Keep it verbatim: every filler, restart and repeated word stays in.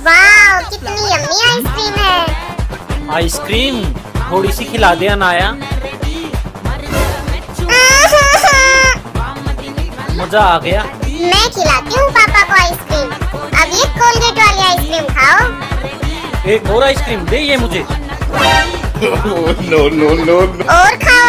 वाह, कितनी yummy ice cream है। आइसक्रीम थोड़ी सी खिला दे अनाया, मजा आ गया। मैं खिलाती हूँ पापा को आइसक्रीम। अब ये कोलगेट वाली आइसक्रीम खाओ। एक और आइसक्रीम दे ये मुझे। No no no. और खाओ।